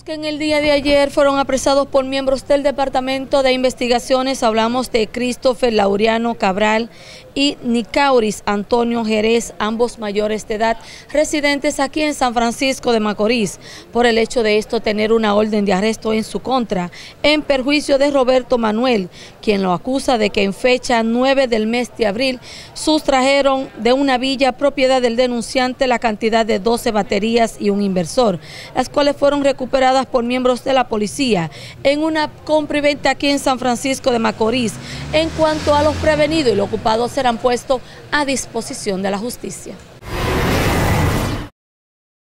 Los que en el día de ayer fueron apresados por miembros del Departamento de Investigaciones, hablamos de Christopher Laureano Cabral y Nicauris Antonio Jerez, ambos mayores de edad, residentes aquí en San Francisco de Macorís, por el hecho de tener una orden de arresto en su contra, en perjuicio de Roberto Manuel, quien lo acusa de que en fecha 9 del mes de abril sustrajeron de una villa propiedad del denunciante la cantidad de 12 baterías y un inversor, las cuales fueron recuperadas por miembros de la policía en una compra y venta aquí en San Francisco de Macorís. En cuanto a los prevenidos y los ocupados serán puestos a disposición de la justicia.